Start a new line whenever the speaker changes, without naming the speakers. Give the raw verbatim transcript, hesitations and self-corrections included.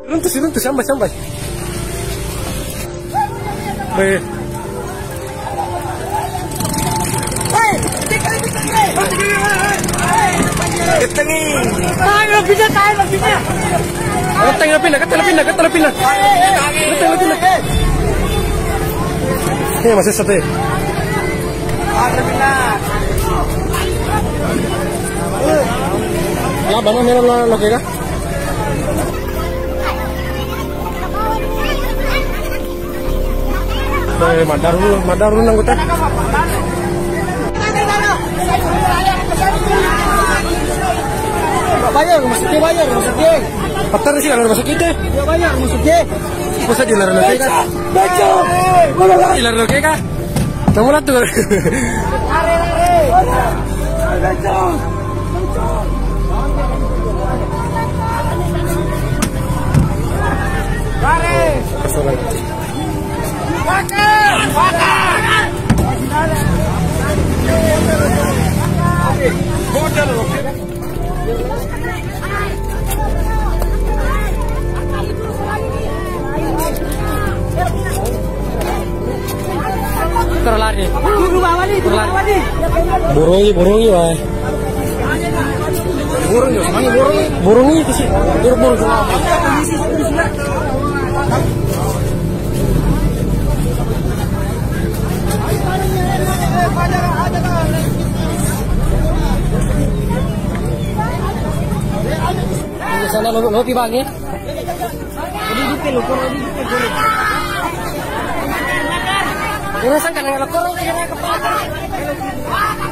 Runtuh, runtuh, sampai, sampai. Baik. Ketengi. Ayo bisa tahan lebihnya. Keteng lebih, keteng lebih, keteng lebih. Keteng lebih. Ini masih satu. Ada benar. Lah, mana mana lo kira? Eh, madar dulu, madar dulu anggota. Bayar, masuknya bayar, masuknya. Patar sih kalau masuk kita. Ya bayar, masuknya. Masa di luar negeri kan? Baca. Di luar negeri kan? Kamu lihat tuh. Lari, lari. Baca. Lari. Kesalahan. Bakar, bakar. Bodol loh. Terlari. Terlari. Burungi, burungi, wah. Burung yo, mana burung? Burungi itu sih. Burung burung semua. Sana lo lo pibangnya. Jadi dipil lo kurang dipil. Ini sang kan ngelokor ini kepala.